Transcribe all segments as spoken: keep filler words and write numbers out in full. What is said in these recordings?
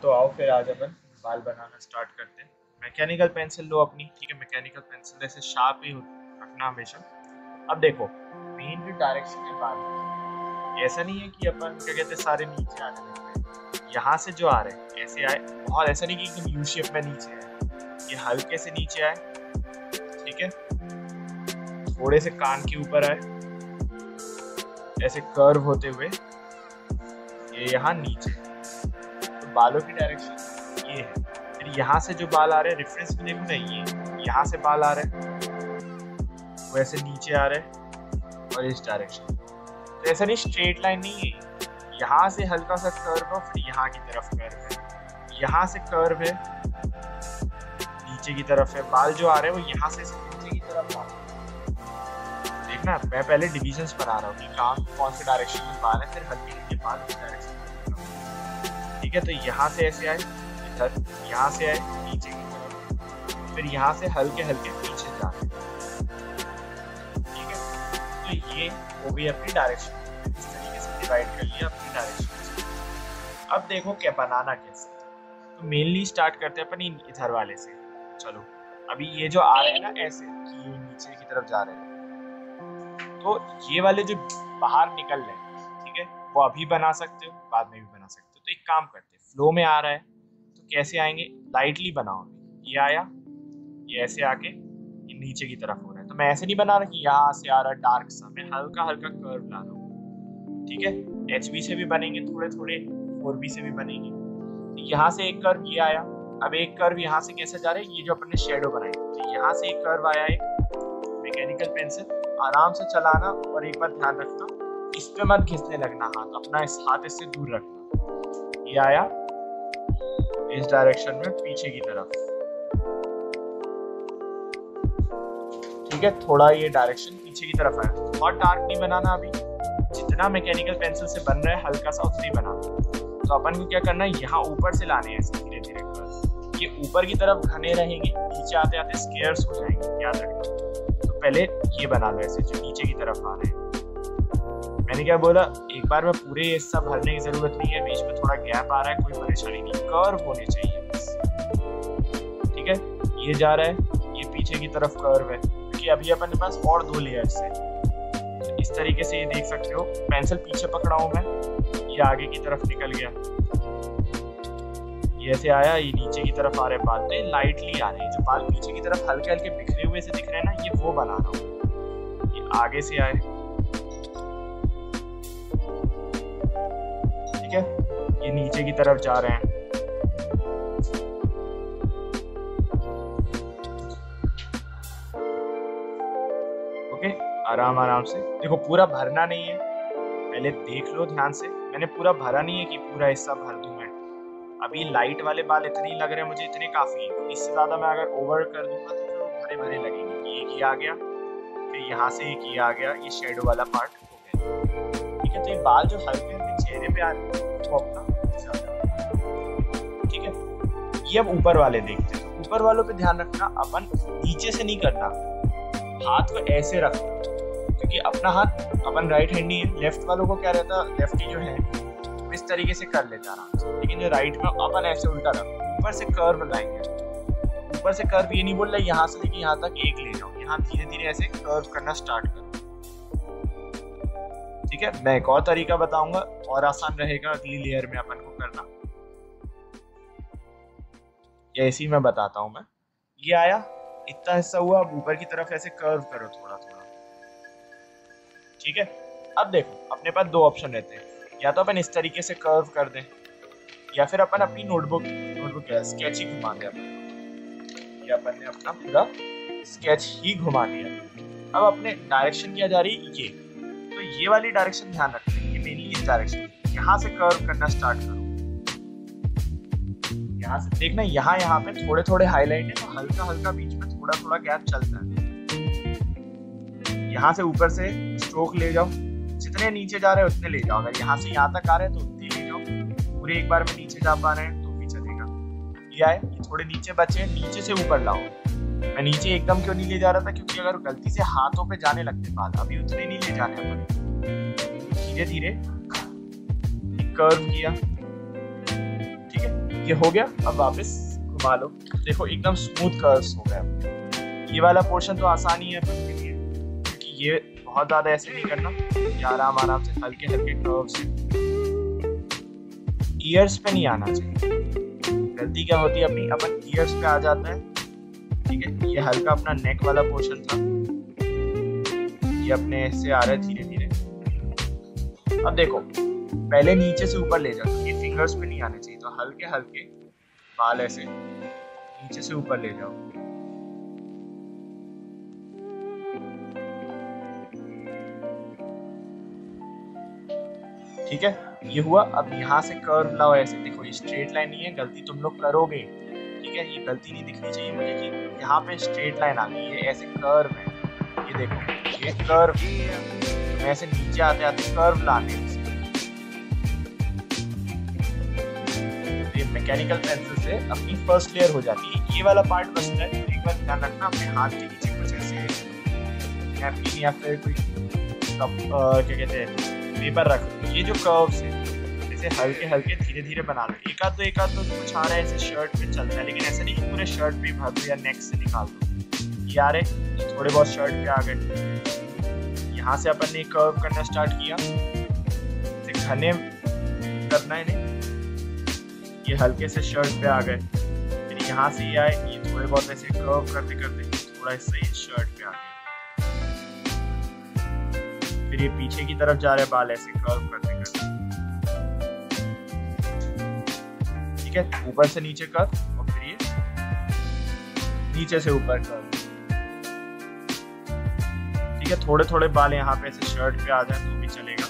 तो आओ फिर आज अपन बाल बनाना स्टार्ट करते हैं। मैकेनिकल पेंसिल लो अपनी, ठीक है। मैकेनिकल पेंसिल ऐसे शार्प ही रखना हमेशा। अब देखो मेन जो डायरेक्शन है बाल, ऐसा नहीं है कि अपन क्या कहते हैं सारे नीचे आने लगे। यहाँ से जो आ रहे हैं ऐसे आए, बहुत ऐसा नहीं कि एकदम यू शेप में नीचे आए, ये हल्के से नीचे आए, ठीक है। थोड़े से कान के ऊपर आए, ऐसे कर्व होते हुए ये यहाँ नीचे। तो बालों की डायरेक्शन ये है। फिर यहाँ से जो बाल आ रहे हैं, रेफरेंस में देखो ना, ये यहाँ से बाल आ रहे हैं वो ऐसे नीचे आ रहे हैं और इस डायरेक्शन। तो ऐसा नहीं स्ट्रेट लाइन नहीं है, यहाँ से हल्का सा कर्व है, फिर यहाँ की तरफ कर्व है, यहाँ से कर्व है, नीचे की तरफ है। बाल जो आ रहे हैं वो यहाँ से नीचे की तरफ आ रहे हैं। देखना मैं पहले डिविजन्स बना रहा हूँ कि कहाँ कौन से डायरेक्शन में बाल है, फिर हल्के हल्के बाल की डायरेक्शन, ठीक है। तो यहाँ से ऐसे आए इधर, यहाँ से आए नीचे की तरफ, फिर यहाँ से हल्के हल्के पीछे जा रहे हैं, ठीक है। तो ये वो भी अपनी डायरेक्शन इस तरीके से डिवाइड कर लिया अपनी डायरेक्शन। अब देखो क्या बनाना कैसे, तो मेनली स्टार्ट करते हैं अपन इधर वाले से। चलो अभी ये जो आ रहे हैं ना ऐसे कि ये नीचे की तरफ जा रहे हैं, तो ये वाले जो बाहर निकल रहे हैं, ठीक है, वो अभी बना सकते हो, बाद में भी बना सकते हो। तो एक काम करते हैं, फ्लो में आ रहा है तो कैसे आएंगे, लाइटली बनाओ। ये आया, ये ऐसे आके ये नीचे की तरफ हो रहा है, तो मैं ऐसे नहीं बना रहा कि यहाँ से आ रहा है डार्क सा, मैं हल्का हल्का कर्व ला रहा हूँ, ठीक है। एच बी से भी बनेंगे थोड़े थोड़े, फोर बी से भी बनेंगे। तो यहाँ से एक कर्व ये आया, अब एक कर्व यहाँ से कैसे जा रहा है, ये जो अपने शेडो बनाए, तो यहाँ से एक कर्व आया, एक मैकेनिकल पेंसिल आराम से चलाना, और एक बार ध्यान रखना इस पे मत घिसने लगना, हाथ अपना इस हाथ इससे दूर रखना। ये आया इस डायरेक्शन में पीछे की तरफ, ठीक है। थोड़ा ये डायरेक्शन पीछे की तरफ आया, बहुत डार्क नहीं बनाना अभी, जितना मैकेनिकल पेंसिल से बन रहा है हल्का सा उतना ही बनाना। तो अपन को क्या करना है, यहाँ ऊपर से लाने हैं धीरे धीरे कर, ये ऊपर की तरफ घने रहेंगे, नीचे आते आते स्केयर्स हो जाएंगे, याद रखना। तो पहले ये बना लो ऐसे जो नीचे की तरफ आ रहे हैं। मैंने क्या बोला, एक बार में पूरे हिस्सा भरने की जरूरत नहीं है, बीच में थोड़ा गैप आ रहा है, कोई परेशानी नहीं, कर्व होने चाहिए बस, ठीक है। ये जा रहा है, ये पीछे की तरफ कर्व है, क्योंकि अभी अपन के पास और दो लेयर्स है। तो इस तरीके से ये देख सकते हो, पेंसिल पीछे पकड़ा हूं मैं, ये आगे की तरफ निकल गया, ये ऐसे आया, ये नीचे की तरफ आ रहे हैं बाल, तो ये लाइटली आ रहे हैं। जो बाल पीछे की तरफ हल्के हल्के बिखरे हुए से दिख रहे हैं ना, ये वो बना रहा हूँ। ये आगे से आए, ठीक है, ये नीचे की तरफ जा रहे हैं, ओके। आराम आराम से देखो, पूरा भरना नहीं है, पहले देख लो ध्यान से, मैंने पूरा भरा नहीं है कि पूरा हिस्सा भर दूं मैं। अभी लाइट वाले बाल इतने ही लग रहे हैं मुझे, इतने काफी है। इससे ज्यादा मैं अगर ओवर कर दूंगा तो फिर वो भरे भरे लगेंगे। एक ही आ गया, फिर यहाँ से एक ही आ गया, ये शेडो वाला पार्ट हो गया, ठीक है। तो ये बाल जो हल्के हल्के चेहरे पे आ रहे हैं वो अपना, ठीक है। ये अब ऊपर वाले देखते हैं, ऊपर वालों पे ध्यान रखना, अपन नीचे से नहीं करना, हाथ को ऐसे रखना, क्योंकि अपना हाथ अपन राइट हैंडी है। लेफ्ट वालों को क्या रहता है, लेफ्टी जो है इस तरीके से कर लेता आराम से, लेकिन जो राइट में अपन ऐसे उल्टा रख, ऊपर से कर्व लाएंगे। ऊपर से कर्व ये नहीं बोल रहा यहाँ से लेके यहाँ तक एक ले जाओ, यहाँ धीरे धीरे ऐसे कर्व करना स्टार्ट करो, ठीक है। मैं एक और तरीका बताऊंगा और आसान रहेगा अगली लेयर में अपन को करना, या ऐसे ही मैं बताता हूँ मैं। ये आया, इतना हिस्सा हुआ, अब ऊपर की तरफ ऐसे कर्व करो थोड़ा थोड़ा, ठीक है। अब देखो अपने पास दो ऑप्शन रहते हैं, या तो अपन इस तरीके से कर्व कर दें, या फिर अपन अपनी नोटबुक नोटबुक स्केच ही घुमा दें अपन, या अपन ने अपना पूरा स्केच ही घुमा दिया। अब अपने डायरेक्शन क्या जा रही है, ये तो ये वाली डायरेक्शन ध्यान रखना है, ये मेनली इस डायरेक्शन, यहाँ से कर्व करना स्टार्ट करो। यहाँ से देखना, यहाँ यहाँ पे थोड़े थोड़े हाईलाइट है, तो हल्का हल्का बीच में थोड़ा थोड़ा गैप चलता है। यहाँ से ऊपर से स्ट्रोक ले जाओ, जितने नीचे जा रहे हैं उतने ले जाओ। अगर यहाँ से यहाँ तक आ रहे हैं तो उतने ले जाओ, पूरे एक बार में नीचे जा पा रहे हैं तो भी चलेगा। ये आए, ये थोड़े नीचे बचे, नीचे से ऊपर लाओ। मैं नीचे एकदम क्यों नहीं ले जा रहा था, क्योंकि अगर गलती से हाथों पे जाने लगते बाल, अभी उतने नहीं ले जाने अपन, धीरे धीरे कर्व किया, ठीक है। ये हो गया। अब वापस घुमा लो, देखो एकदम स्मूथ कर्व्स हो गया। ये वाला पोर्शन तो आसानी है अपन के लिए, क्योंकि ये बहुत ज्यादा ऐसे नहीं करना, ये आराम आराम से हल्के हल्के कर्व्स हैं। ईयर्स पे नहीं आना चाहिए। गलती क्या होती है अपनी, अपन ईयर्स पे आ जाता है, ठीक है। ये हल्का अपना नेक वाला पोर्शन था, ये अपने से आ रहा है धीरे धीरे। अब देखो पहले नीचे से ऊपर ले जाओ, ये फिंगर्स पे नहीं आने चाहिए, तो हल्के हल्के बाल ऐसे नीचे से ऊपर ले जाओ। ठीक है, ये हुआ। अब यहाँ से कर्व लाओ ऐसे, देखो ये स्ट्रेट लाइन नहीं है, गलती तुम लोग करोगे, ठीक है। ये गलती नहीं दिखनी चाहिए मुझे कि यहाँ पे स्ट्रेट लाइन आ गई, ये ऐसे कर्व है। ये देखो ये कर्व, तो ऐसे नीचे आते आते कर्व लाने, ये मैकेनिकल पेंसिल से अपनी फर्स्ट लेयर हो जाती है। ये वाला पार्ट बचता है, एक बार ध्यान रखना अपने हाथ के नीचे कुछ ऐसे नैपकिन या फिर कोई कप क्या कहते हैं पेपर रख, ये जो कर्व्स है इसे हल्के हल्के धीरे धीरे बना लो। एक आध तो एक आध तो कुछ आ रहा है ऐसे शर्ट पे चलता है, लेकिन ऐसा नहीं कि पूरे शर्ट पे भर दो या नेक से निकाल दो। ये आ रहे थोड़े बहुत शर्ट पे आ गए। यहाँ से अपन ने कर्व करना स्टार्ट किया, घने करना है नहीं, ये हल्के से शर्ट पे आ गए। फिर यहाँ से ये आए, ये थोड़े बहुत ऐसे कर्व करते करते थोड़ा हिस्सा ये शर्ट पे आ गया। फिर ये पीछे की तरफ जा रहे बाल ऐसे कर्व करते करते, ठीक है। ऊपर से नीचे कर्व और फिर ये नीचे से ऊपर कर्व, ठीक है। थोड़े थोड़े बाल यहाँ पे ऐसे शर्ट पे आ जाए तो भी चलेगा।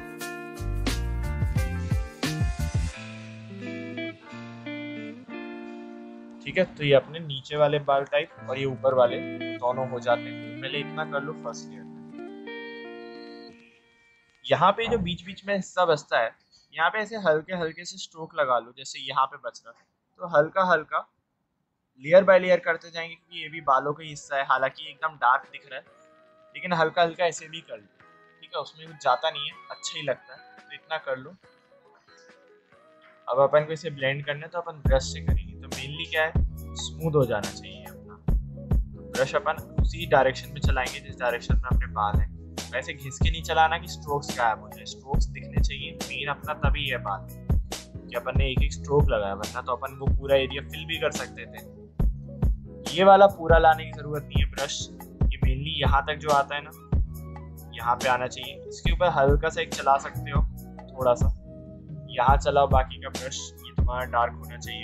ठीक है, तो ये अपने नीचे वाले बाल टाइप और ये ऊपर वाले दोनों हो जाते हैं। पहले इतना कर लो फर्स्ट लेयर। यहाँ पे जो बीच बीच में हिस्सा बचता है, यहाँ पे ऐसे हल्के हल्के से स्ट्रोक लगा लो, जैसे यहाँ पे बच रहा है, तो हल्का हल्का लेयर बाय लेयर करते जाएंगे, क्योंकि ये भी बालों का हिस्सा है। हालांकि एकदम डार्क दिख रहा है, लेकिन हल्का हल्का ऐसे भी कर लो, ठीक है। उसमें कुछ जाता नहीं है, अच्छा ही लगता है, तो इतना कर लो। अब अपन को इसे ब्लेंड करना है, तो अपन ब्रश से करेंगे। तो मेनली क्या है, स्मूथ हो जाना चाहिए अपना। तो ब्रश अपन उसी डायरेक्शन में चलाएंगे जिस डायरेक्शन में अपने बाल हैं। वैसे घिस के नहीं चलाना कि स्ट्रोक्स गायब हो जाए, स्ट्रोक्स दिखने चाहिए। मेन अपना तभी है बाल कि अपन ने एक एक स्ट्रोक लगाया, वरना तो अपन वो पूरा एरिया फिल भी कर सकते थे। ये वाला पूरा लाने की जरूरत नहीं है ब्रश, ये मेनली यहाँ तक जो आता है ना, यहाँ पे आना चाहिए। इसके ऊपर हल्का सा एक चला सकते हो, थोड़ा सा यहाँ चलाओ बाकी का ब्रश, ये तुम्हारा डार्क होना चाहिए।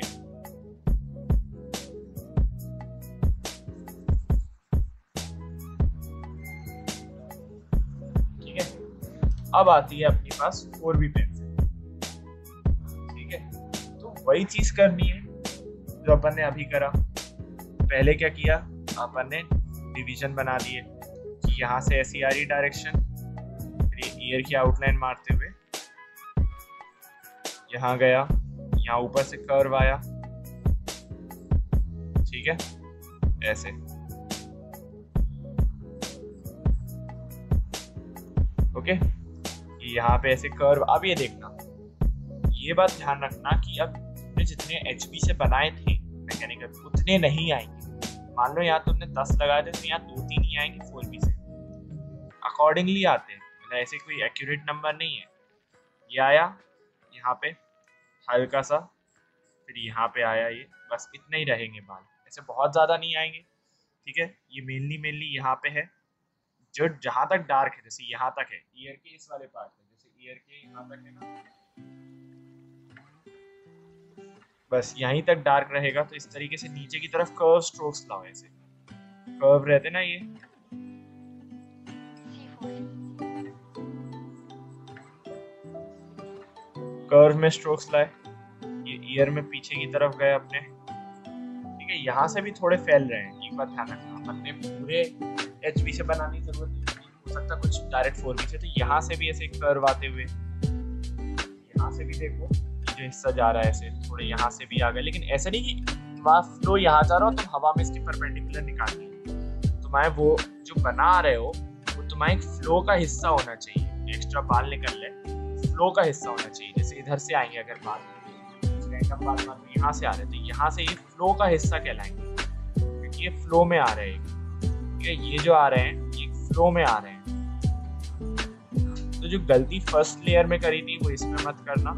ठीक है, अब आती है अपने पास फोर बी पेंसिल। ठीक है, तो वही चीज करनी है जो अपन ने अभी करा। पहले क्या किया, अपन ने डिवीजन बना दिए कि यहाँ से ऐसी आ रही डायरेक्शन, फिर ये ईयर की आउटलाइन मारते हुए यहाँ गया, यहाँ ऊपर से कर्व आया, ठीक है, ऐसे। ओके, यहाँ पे ऐसे कर्व। अब ये देखना, ये बात ध्यान रखना कि अब तुमने जितने एचबी से बनाए थे मैकेनिकल, उतने नहीं आएंगे। मान लो यहाँ तुमने दस लगाए थे, तो यहाँ दो तीन ही आएंगे फोर बी से। अकॉर्डिंगली आते हैं, मतलब ऐसे कोई एक्यूरेट नंबर नहीं है। ये आया यहाँ पे हल्का सा, फिर यहाँ पे आया, ये बस इतने ही रहेंगे बाल, ऐसे बहुत ज्यादा नहीं आएंगे। ठीक है, ये मेनली मेनली यहाँ पे है, जो जहां तक डार्क है, जैसे यहाँ तक है, ईयर के इस वाले पार्ट में, जैसे ईयर के यहाँ तक है ना, बस यहीं तक डार्क रहेगा। तो इस तरीके से नीचे की तरफ कर्व स्ट्रोक्स लाओ, ऐसे कर्व रहते ना ये, कर्व में स्ट्रोक्स लाए, ये ईयर में पीछे की तरफ गए अपने। ठीक है, यहाँ से भी थोड़े फैल रहे हैं, एक बात ध्यान रखना। अपन ने पूरे एचबी से बनाने की जरूरत नहीं, हो सकता कुछ डायरेक्ट फोर बी से, तो यहाँ से भी ऐसे कर्व आते हुए, यहाँ से भी देखो ये जो हिस्सा जा रहा है ऐसे, थोड़े यहाँ से भी आ गए। लेकिन ऐसा नहीं कि तुम्हारा फ्लो यहाँ जा रहा हो, तुम हवा में इसके परपेंडिकुलर निकालनी। तुम्हारे वो जो बना रहे हो वो तुम्हारे फ्लो का हिस्सा होना चाहिए। एक्स्ट्रा बाल निकल ले, फ्लो का हिस्सा होना चाहिए। जैसे इधर से आएंगे अगर बाल, हम बात मान लो यहाँ से आ रहे हैं तो यहाँ से ये फ्लो का हिस्सा कहलाएंगे, क्योंकि ये फ्लो में आ रहे हैं, ठीक है, ये जो आ रहे हैं ये फ्लो में आ रहे हैं। तो जो गलती फर्स्ट लेयर में करी थी वो इसमें मत करना,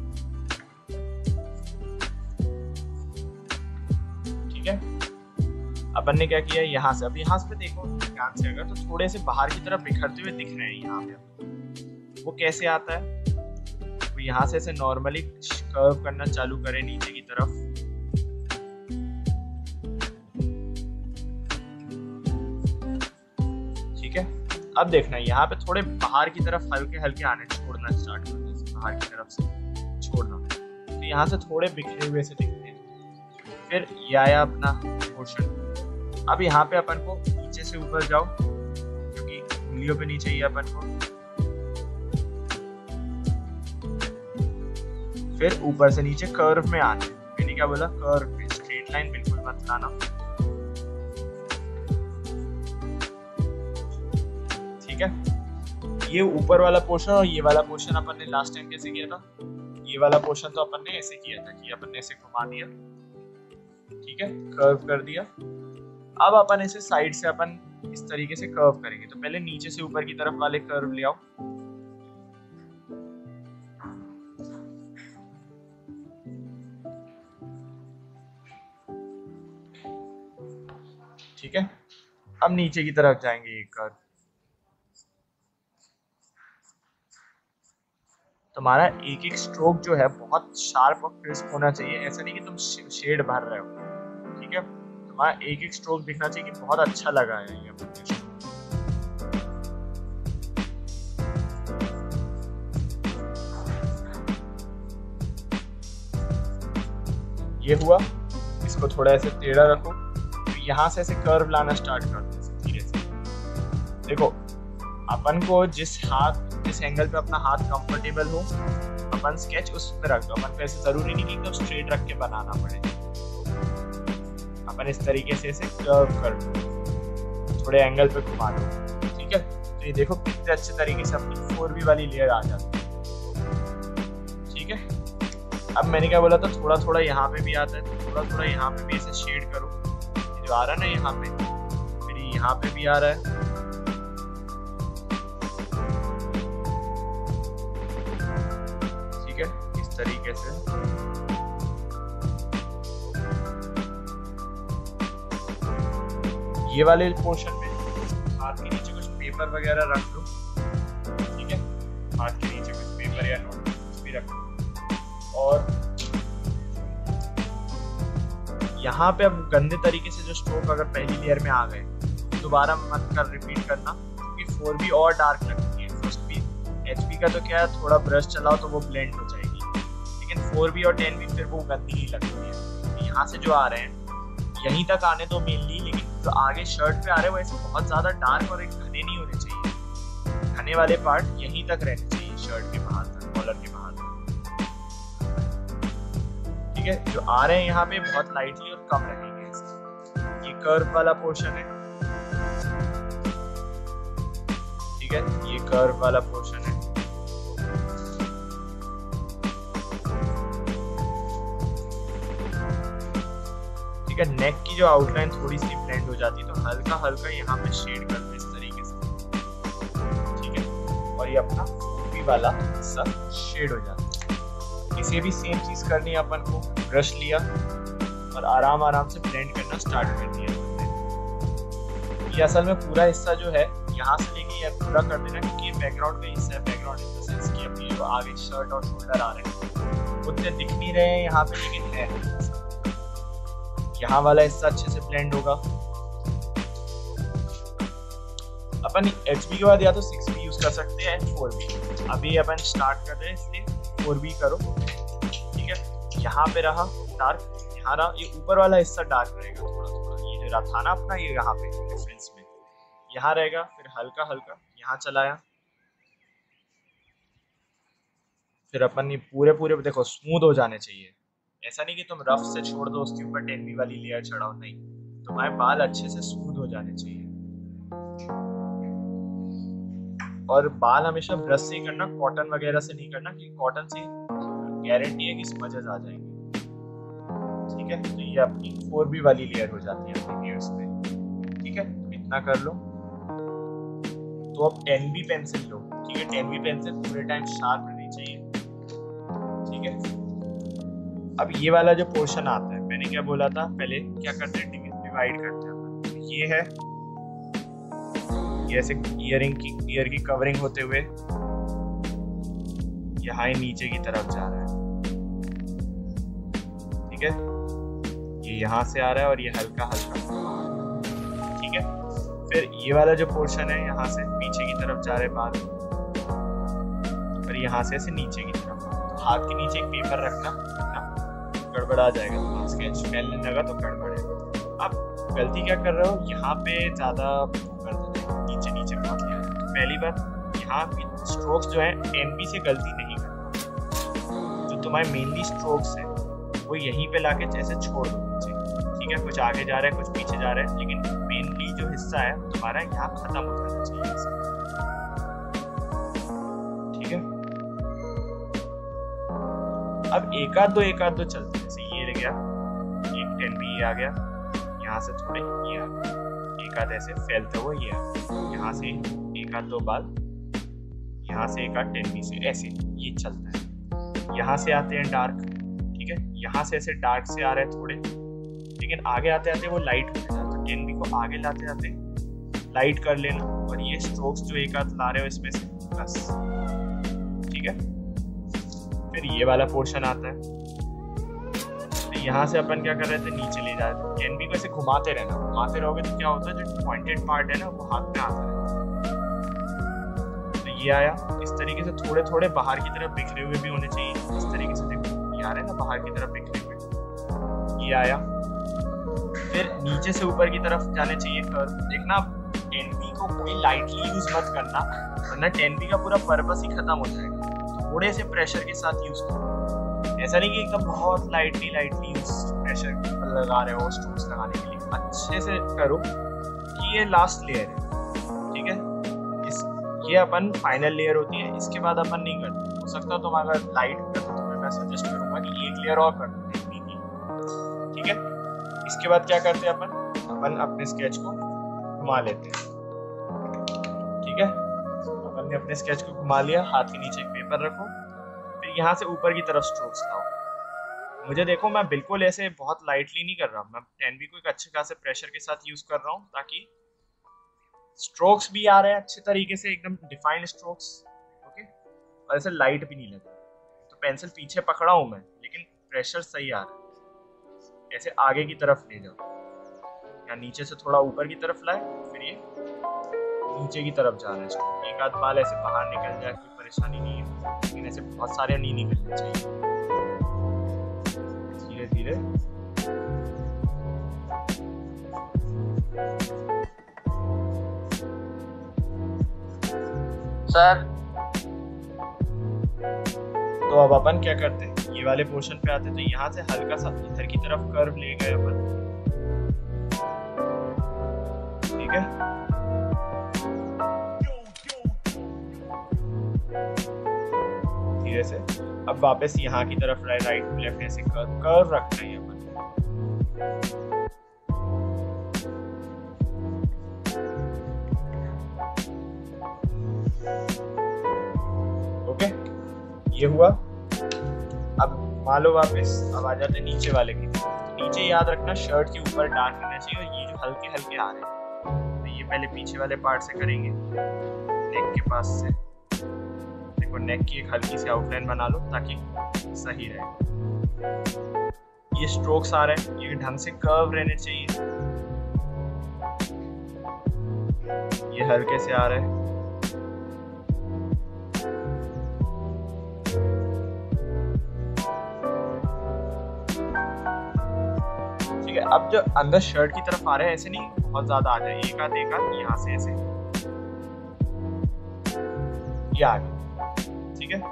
ठीक है। अपन ने क्या किया यहाँ से, अब यहाँ से देखो ध्यान से अगर तो थोड़े से बाहर की तरफ बिखरते हुए दिख रहे हैं यहाँ पे, वो कैसे आता है, तो यहाँ से ऐसे नॉर्मली कर्व करना चालू करें नीचे की तरफ, ठीक है। अब देखना यहाँ पे थोड़े बाहर की तरफ हल्के हल्के आने छोड़ना स्टार्ट कर दो, बाहर की तरफ से छोड़ना, तो यहाँ से थोड़े बिखरे हुए से दिखते हैं। फिर ये आया अपना पोर्शन। अब यहाँ पे अपन को नीचे से ऊपर जाओ, क्योंकि उंगलियों पे नीचे ही अपन को, फिर ऊपर से नीचे कर्व में आना। मैंने क्या बोला, कर्व में, स्ट्रेट लाइन बिल्कुल मत लाना, ठीक है। ये ऊपर वाला पोर्शन और ये वाला पोर्शन अपन ने लास्ट टाइम कैसे किया था, ये वाला पोर्शन तो अपन ने ऐसे किया था कि अपन ने ऐसे घुमा दिया, ठीक है, कर्व कर दिया। अब अपन इसे साइड से अपन इस तरीके से कर्व करेंगे, तो पहले नीचे से ऊपर की तरफ वाले कर्व ले आओ, ठीक है। अब नीचे की तरफ जाएंगे एक कर्व, तुम्हारा एक एक स्ट्रोक जो है बहुत शार्प और क्रिस्प होना चाहिए। ऐसा नहीं कि तुम शेड भर रहे हो, ठीक है, तुम्हारा एक एक स्ट्रोक दिखना चाहिए कि बहुत अच्छा लगा है ये अपने। ये हुआ, इसको थोड़ा ऐसे टेढ़ा रखो, तो यहाँ से ऐसे कर्व लाना स्टार्ट कर दो धीरे से। देखो अपन को जिस हाथ जिस एंगल पे अपना हाथ कंफर्टेबल हो, अपन स्केच उस पे रख दो। अपन को ऐसे जरूरी नहीं कि एकदम स्ट्रेट रख के बनाना पड़े, अपन इस तरीके से इसे कर्व कर दो, थोड़े एंगल पे घुमा दो, ठीक है। तो ये देखो कितने अच्छे तरीके से अपनी फोर बी वाली लेयर आ जाती है, ठीक है। अब मैंने क्या बोला था, थोड़ा थोड़ा यहाँ पे भी आता है, तो थोड़ा थोड़ा यहाँ पे भी ऐसे शेड करो, जो आ रहा है ना यहाँ पे, फिर यहाँ पे भी आ रहा है, ठीक है, इस तरीके से। ये वाले पोर्शन में हाथ के नीचे कुछ पेपर वगैरह रख दो, ठीक है, हाथ के नीचे कुछ पेपर या नोट कुछ भी रख दो। और यहाँ पे अब गंदे तरीके से जो स्ट्रोक अगर पहली लेयर में आ गए, दोबारा मत कर रिपीट करना, क्योंकि फोर बी और डार्क लगती है। फर्स्ट बी एच बी का तो क्या है, थोड़ा ब्रश चलाओ तो वो ब्लेंड हो जाएगी, लेकिन फोर बी और टेन बी फिर वो गंदी ही लगती है। तो यहाँ से जो आ रहे हैं यहीं तक आने दो मेनली, लेकिन जो आगे शर्ट पे आ रहे हैं वो ऐसे बहुत ज्यादा डार्क और एक घने नहीं होने चाहिए। घने वाले पार्ट यहीं तक रहने चाहिए, शर्ट के बाहर तक, कॉलर के बाहर तक, ठीक है। जो आ रहे हैं यहाँ पे बहुत लाइटली और कम रहेंगे। ये कर्व वाला पोर्शन है, ठीक है, ये कर्व वाला पोर्शन है, ठीक है। नेक की जो आउटलाइन थोड़ी सी ब्लेंड हो जाती है, तो हल्का हल्का यहाँ पे शेड कर दे इस तरीके से, ठीक है। और ये अपना फूफी वाला हिस्सा शेड हो जाता है। इसे भी सेम चीज करनी है अपन को, ब्रश लिया और आराम आराम से ब्लेंड करना स्टार्ट कर दिया। ये असल में पूरा हिस्सा जो है यहाँ से लेके ये पूरा कर देना, क्योंकि ये बैकग्राउंड का हिस्सा है। बैकग्राउंड इन द सेंस कि अपनी जो आगे शर्ट और शोल्डर आ रहे हैं उतने दिख नहीं रहे हैं यहाँ पे, लेकिन है यहाँ वाला हिस्सा अच्छे से ब्लेंड होगा। अपन एच बी के बाद या तो सिक्स बी यूज कर सकते हैं, फोर बी। अभी अपन स्टार्ट कर रहे हैं, इसलिए फोर बी करो, ठीक है। यहाँ पे रहा डार्क, यहाँ रहा, ये ऊपर वाला हिस्सा डार्क रहेगा थोड़ा थोड़ा, ये जो रहा था ना अपना, ये यहाँ पे डिफरेंस में यहाँ रहेगा। फिर हल्का हल्का यहाँ चलाया, फिर अपन ये पूरे पूरे देखो स्मूथ हो जाने चाहिए। ऐसा नहीं कि तुम रफ से छोड़ दो उसके ऊपर टेन बी वाली लेयर चढ़ाओ, नहीं, तुम्हारे बाल अच्छे से स्मूथ हो जाने चाहिए। और बाल हमेशा ब्रश से ही करना, कॉटन वगैरह से नहीं करना, क्योंकि कॉटन से गारंटी है कि स्मजेस आ जाएंगे। ठीक है। तो ये अपनी फोर बी वाली लेयर हो जाती है अपनी लेयर्स पे, ठीक है। तो इतना कर लो। तो अब टेन बी पेंसिल लो, ठीक है। टेन बी पेंसिल पूरे टाइम शार्प रहनी चाहिए, ठीक है। अब ये वाला जो पोर्शन आता है, मैंने क्या बोला था पहले, क्या करते हैं, डिवाइड करते हैं। ये है, ये ऐसे ईयरिंग की ईयर की कवरिंग होते हुए यहाँ नीचे की तरफ जा रहा है, ठीक है। ये यहाँ से आ रहा है और ये हल्का हल्का, ठीक है। फिर ये वाला जो पोर्शन है यहाँ से पीछे की तरफ जा रहे बाल, और यहाँ से ऐसे नीचे की तरफ। तो हाथ के नीचे एक पेपर रखना, गड़बड़ा जाएगा, तो स्केच फैलने लगा तो गड़बड़ेगा। अब गलती क्या कर रहे हो, यहाँ पे ज्यादा कर देते हैं, नीचे नीचे बहुत लिया। तो पहली बात, यहाँ पे स्ट्रोक्स जो है टेन बी से गलती नहीं करना। जो तुम्हारे मेनली स्ट्रोक्स है वो यहीं पे लाके जैसे छोड़ दो नीचे, ठीक है। कुछ आगे जा रहा है, कुछ पीछे जा रहा है, लेकिन मेनली जो हिस्सा है तुम्हारा यहाँ खत्म हो जाना चाहिए, ठीक है। अब एक आध दो एक आध दो चलते हैं। जैसे ये गया, एक टेन बी आ गया, यहाँ से थोड़े ये आ गया, एक आध ऐसे फैलता हुआ ये आ गया, यहाँ से एक आध दो बाल, यहाँ से एक आध टेन बी से, ऐसे ये चलता है। यहाँ से आते हैं डार्क, ठीक है। यहाँ से ऐसे डार्क से आ रहे हैं थोड़े, लेकिन आगे आते आते वो लाइट हो जाता है। तो टेन बी को आगे लाते आते लाइट कर लेना, और ये स्ट्रोक्स जो एक आध ला रहे हो इसमें से बस, ठीक है। फिर ये वाला पोर्शन आता है, तो यहाँ से अपन क्या कर रहे थे, नीचे ले जा रहे थे। टेन बी को ऐसे घुमाते रहना, घुमाते रहोगे तो क्या होता है, जो पॉइंटेड पार्ट है ना वो हाथ में आता है। तो ये आया, इस तरीके से थोड़े थोड़े बाहर की तरफ बिखरे हुए भी होने चाहिए, इस तरीके से देखो ये आ रहे हैं ना बाहर की तरफ बिखरे हुए, ये आया। फिर नीचे से ऊपर की तरफ जाने चाहिए कर्व। देखना टेन बी को कोई लाइटली यूज मत करना, वरना टेन बी का पूरा पर्पस ही खत्म हो जाएगा। थोड़े से प्रेशर के साथ यूज करो, ऐसा नहीं कि एकदम बहुत लाइटली लाइटली यूज प्रेशर लगा रहे हो स्ट्रोक्स लगाने के लिए। अच्छे से करो कि ये लास्ट लेयर है, ठीक है। इस ये अपन फाइनल लेयर होती है, इसके बाद अपन नहीं करते। हो सकता है तुम अगर लाइट करते तो मैं सजेस्ट करूंगा कि एक लेयर और कर दो, ठीक है। इसके बाद क्या करते हैं अपन अपन अपने स्केच को घुमा लेते हैं, ठीक है। अपन ने अपने स्केच को घुमा लिया, हाथ के नीचे एक पेपर रखो, फिर यहाँ से ऊपर की तरफ स्ट्रोक्स लाओ। मुझे देखो, मैं बिल्कुल ऐसे बहुत लाइटली नहीं कर रहा, मैं टेन बी को एक अच्छे खासे प्रेशर के साथ यूज कर रहा हूँ, ताकि स्ट्रोक्स भी आ रहे हैं अच्छे तरीके से, एकदम डिफाइंड स्ट्रोक्स, ओके। और ऐसे लाइट भी नहीं लग रहा। तो पेंसिल पीछे पकड़ा हूँ मैं, लेकिन प्रेशर सही आ रहा है। ऐसे आगे की तरफ ले जाओ, या नीचे से थोड़ा ऊपर की तरफ लाए, फिर ये नीचे की तरफ जा रहा है। एक आध बाल ऐसे बाहर निकल जाए कोई परेशानी नहीं है, लेकिन ऐसे बहुत सारे नहीं निकलने चाहिए। धीरे धीरे सर। तो अब अपन क्या करते हैं, ये वाले पोर्शन पे आते हैं। तो यहाँ से हल्का सा इधर की तरफ कर्व ले गए अपन, ठीक है। धीरे से अब वापस यहाँ की तरफ राइट टू लेफ्ट ऐसे कर्व कर्व रखना है अपन। ओके, ये हुआ। अब मान लो वापस अब आ जाते नीचे वाले की तरफ। नीचे याद रखना शर्ट के ऊपर डार्क रहना चाहिए, और ये जो हल्के हल्के आ रहे हैं, तो ये पहले पीछे वाले पार्ट से करेंगे, नेक के पास से। देखो नेक की एक हल्की सी आउटलाइन बना लो ताकि सही रहे। ये स्ट्रोक्स आ रहे हैं, ये ढंग से कर्व रहने चाहिए, ये हल्के से आ रहे हैं। अब जो अंदर शर्ट की तरफ आ रहे हैं, ऐसे नहीं बहुत ज्यादा आ जाए, एक आध एक आध यहाँ से ऐसे ये आ गया, ठीक है।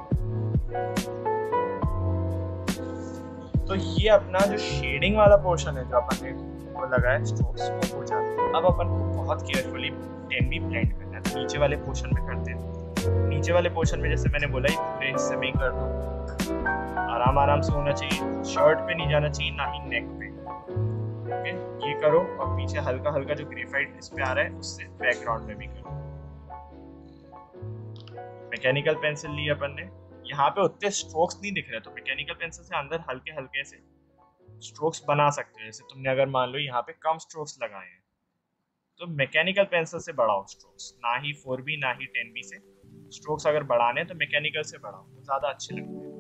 तो ये अपना जो शेडिंग वाला पोर्शन है जो अपन ने वो लगाया स्ट्रोक्स, वो हो जाता है। अब अपन को बहुत केयरफुली टेन बी ब्लेंड करना है। तो नीचे वाले पोर्शन में करते हैं। नीचे वाले पोर्शन में जैसे मैंने बोला ही पूरे हिस्से में ही कर दो। आराम आराम से होना चाहिए, शर्ट पे नहीं जाना चाहिए, ना ही नेक पे। ओके, ये करो और पीछे हल्का हल्का जो ग्रेफाइट इस पे आ रहा है उससे बैकग्राउंड में भी करो। मैकेनिकल पेंसिल ली अपन ने, यहाँ पे उतने स्ट्रोक्स नहीं दिख रहे, तो मैकेनिकल पेंसिल से अंदर हल्के हल्के से स्ट्रोक्स बना सकते हो। जैसे तुमने अगर मान लो यहाँ पे कम स्ट्रोक्स लगाए हैं तो मैकेनिकल पेंसिल से बढ़ाओ स्ट्रोक्स, ना ही फोर बी ना ही टेन बी से। स्ट्रोक्स अगर बढ़ाने हैं तो मैकेनिकल से बढ़ाओ, तो ज्यादा अच्छे लगते हैं।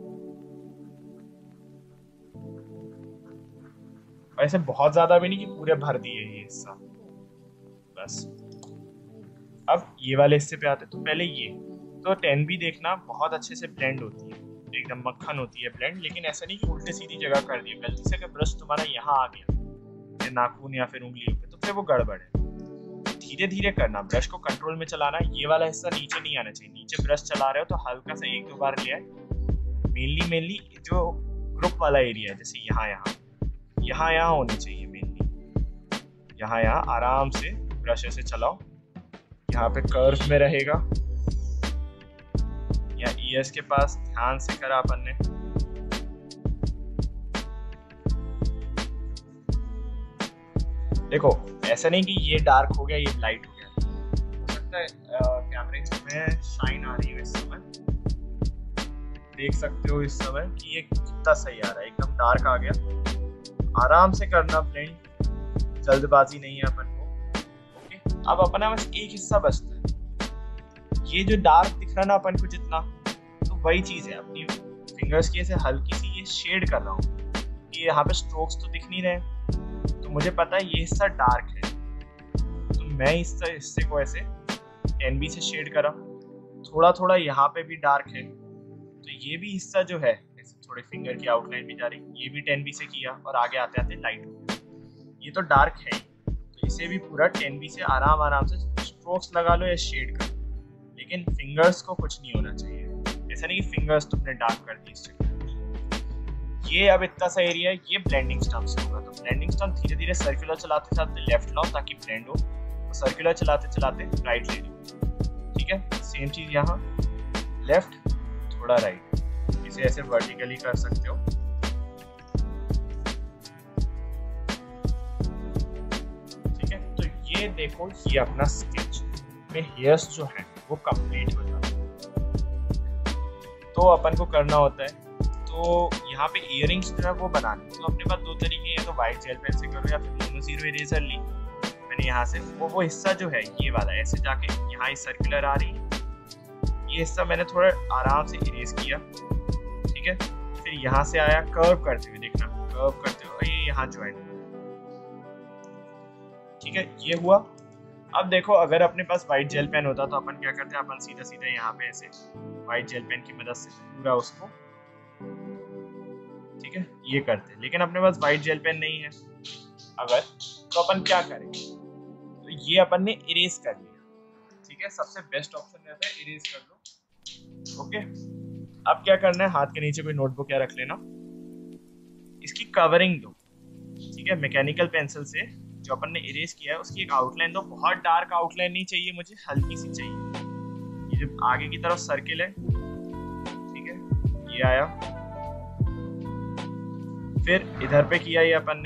वैसे बहुत ज्यादा भी नहीं कि पूरे भर दिए ये हिस्सा, बस। अब ये वाले हिस्से पे आते, तो पहले ये तो टेन बी देखना बहुत अच्छे से ब्लेंड होती है, एकदम मक्खन होती है ब्लेंड, लेकिन ऐसा नहीं कि उल्टे सीधी जगह कर दिया। गलती से अगर ब्रश तुम्हारा यहाँ आ गया नाखून या फिर उंगलियों पे, तो फिर वो गड़बड़ है। धीरे धीरे करना, ब्रश को कंट्रोल में चलाना। ये वाला हिस्सा नीचे नहीं आना चाहिए, नीचे ब्रश चला रहे हो तो हल्का सा एक दो बार लिया है। मेनली मेनली जो ग्रुप वाला एरिया है, जैसे यहाँ यहाँ यहाँ यहाँ होनी चाहिए मेनली, यहाँ यहाँ आराम से ब्रश ऐसे चलाओ, यहाँ पे कर्व में रहेगा। या ईयर्स के पास ध्यान से करा अपन ने। देखो ऐसा नहीं कि ये डार्क हो गया ये लाइट हो गया, हो सकता है कैमरे में शाइन आ रही है इस समय, देख सकते हो इस समय कि ये कितना सही आ रहा है, एकदम डार्क आ गया। आराम से करना ब्लेंड, जल्दबाजी नहीं है अपन को। ओके, अब अपना बस एक हिस्सा बचता है, ये जो डार्क दिख रहा ना अपन को जितना, तो वही चीज है अपनी फिंगर्स की ऐसे हल्की सी ये शेड कर रहा हूँ कि यहाँ पे स्ट्रोक्स तो दिख नहीं रहे, तो मुझे पता है ये हिस्सा डार्क है, तो मैं इस हिस्से को ऐसे टेन बी से शेड करा। थोड़ा थोड़ा यहाँ पे भी डार्क है, तो ये भी हिस्सा जो है थोड़े फिंगर की आउटलाइन भी जा रही, ये भी टेन बी से किया और आगे आते आते लाइट हो गया। ये तो डार्क है, तो इसे भी पूरा टेन बी से आराम आराम से स्ट्रोक्स लगा लो या शेड कर लो, लेकिन फिंगर्स को कुछ नहीं होना चाहिए। ऐसा नहीं कि फिंगर्स तुमने डार्क कर दी इस जगह। ये अब इतना सा एरिया है, ये ब्लेंडिंग स्टम्प से होगा, तो ब्लेंडिंग स्टम्प धीरे धीरे सर्कुलर चलाते चलाते लेफ्ट लो ताकि ब्लेंड हो, तो सर्कुलर चलाते चलाते राइट ले लो। ठीक है, सेम चीज यहाँ, लेफ्ट थोड़ा राइट, इसे ऐसे वर्टिकली कर सकते हो। ठीक है, तो ये देखो ये अपना स्केच में हेयर्स जो है वो कंप्लीट हो जाता है। तो अपन को करना होता है, तो यहाँ पे इयरिंग्स जो है वो बनाने, तो अपने पास दो तरीके हैं, तो वाइट जेल पेन से करो या फिर मोनो जीरो इरेजर ली मैंने यहाँ से। वो वो हिस्सा जो है ये वाला ऐसे जाके यहाँ ही सर्कुलर आ रही है, ये हिस्सा मैंने थोड़ा आराम से इरेज किया। ठीक है, फिर यहाँ से आया कर्व करते हुए, देखना कर्व करते हुए ये यहाँ ज्वाइन हुआ। ठीक है, ये हुआ। अब देखो अगर अपने पास व्हाइट जेल पेन होता तो अपन क्या करते हैं, अपन सीधा सीधा यहाँ पे ऐसे व्हाइट जेल पेन की मदद से पूरा उसको, ठीक है, ये करते हैं। लेकिन अपने पास व्हाइट जेल पेन नहीं है अगर, तो अपन क्या करेंगे, तो ये अपन ने इरेज कर लिया। ठीक है, सबसे बेस्ट ऑप्शन रहता है इरेज कर लो। ओके, अब क्या करना है, हाथ के नीचे कोई नोटबुक या रख लेना, इसकी कवरिंग दो। ठीक है, मैकेनिकल पेंसिल से जो अपन ने इरेज किया है उसकी एक आउटलाइन दो। बहुत डार्क आउटलाइन नहीं चाहिए मुझे, हल्की सी चाहिए। ये जो आगे की तरफ सर्किल है, ठीक है, ये आया। फिर इधर पे किया ये अपन ने,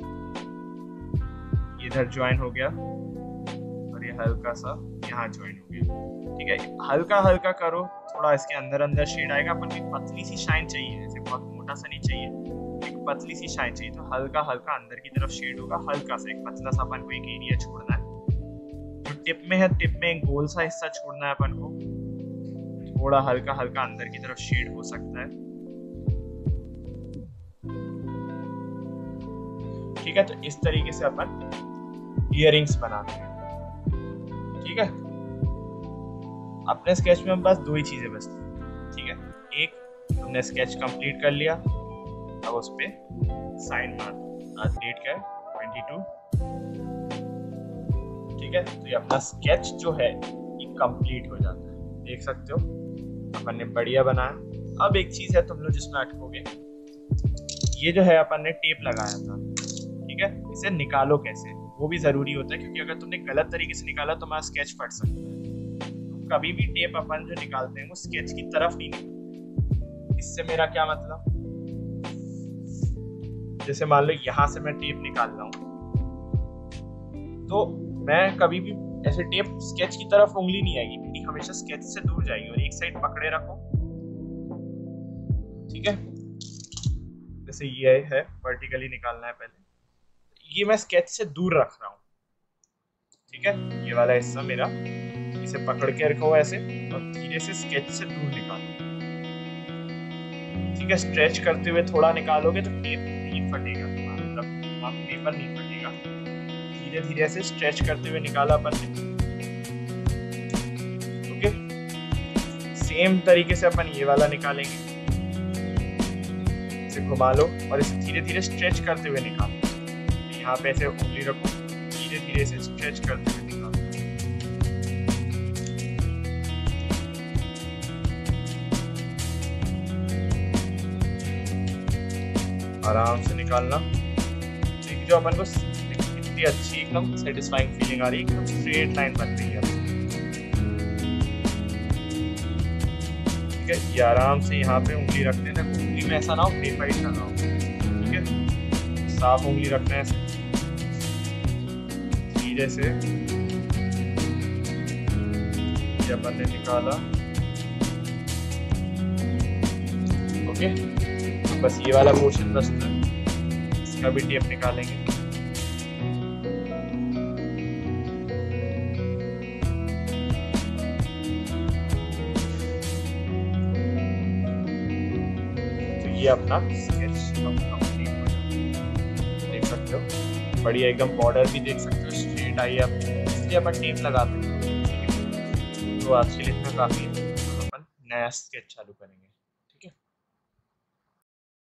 इधर ज्वाइन हो गया और ये हल्का सा यहाँ ज्वाइन हो गया। ठीक है, हल्का हल्का करो, थोड़ा इसके अंदर अंदर शेड आएगा। अपन को पतली सी शाइन चाहिए, ऐसे बहुत मोटा सा नहीं चाहिए, एक पतली सी शाइन चाहिए। तो हल्का हल्का अंदर की तरफ शेड होगा, हल्का सा एक पतला सा अपन को एक एरिया छोड़ना है। जो टिप में है, टिप में एक गोल सा हिस्सा छोड़ना है अपन को, थोड़ा हल्का हल्का अंदर की तरफ शेड हो सकता है। ठीक है, तो इस तरीके से अपन इयरिंग्स बनाते हैं। ठीक है, अपने स्केच में बस दो ही चीजें बचती हैं। ठीक है, एक हमने स्केच कंप्लीट कर लिया, अब उस पे साइन मार दो, आज डेट क्या है ट्वेंटी टू। ठीक है, तो ये अपना स्केच जो है ये कंप्लीट हो जाता है, देख सकते हो अपन ने बढ़िया बनाया। अब एक चीज है तुम लोग जिसमें अटकोगे, ये जो है अपन ने टेप लगाया था, ठीक है, इसे निकालो कैसे, वो भी जरूरी होता है, क्योंकि अगर तुमने गलत तरीके से निकाला तो हमारा स्केच फट सकता है। तो कभी भी टेप अपन जो निकालते हैं वो स्केच की तरफ नहीं निकालते। इससे मेरा क्या मतलब, जैसे मान लो यहाँ से मैं टेप निकाल रहा हूँ, तो मैं कभी भी ऐसे टेप स्केच की तरफ उंगली नहीं आएगी, मेरी हमेशा स्केच से दूर जाएगी और एक साइड पकड़े रखो, ठीक है। जैसे ये है, वर्टिकली निकालना है पहले, ये मैं स्केच से दूर रख रहा हूँ, ठीक है। ये वाला हिस्सा मेरा, इसे पकड़ के रखो ऐसे और धीरे से स्केच से दूर निकालो, ठीक है। स्ट्रेच करते हुए थोड़ा निकालोगे तो टेप नहीं फटेगा, मतलब पेपर नहीं फटेगा। धीरे धीरे ऐसे स्ट्रेच करते हुए निकाला अपन ने, ओके। सेम तरीके से अपन ये वाला निकालेंगे, इसे घुमा लो और इसे धीरे धीरे स्ट्रेच करते हुए निकालो। यहाँ पे ऐसे उंगली रखो, धीरे धीरे से स्ट्रेच करते हुए निकालो। आराम से निकालना, देखिए जो अपन को कितनी अच्छी एकदम सेटिस्फाइंग फीलिंग आ रही है, एकदम स्ट्रेट लाइन बन रही है, ठीक है। ये आराम से यहाँ पे उंगली रख देना, उंगली में ऐसा ना हो ग्रेफाइट लगा हो, ठीक है। साफ उंगली रखना है, ऐसे धीरे से ये अपन ने निकाला, ओके। बस ये वाला पोर्शन बचता है, इसका भी टेप निकालेंगे। तो ये अपना स्केच कंप्लीट हो जाता है, देख सकते हो, बढ़िया एकदम बॉर्डर भी देख सकते हो स्ट्रेट आई है, इसलिए अपन टेप लगाते हैं। तो आज के लिए इतना काफी है, तो अपन नया स्केच चालू करेंगे।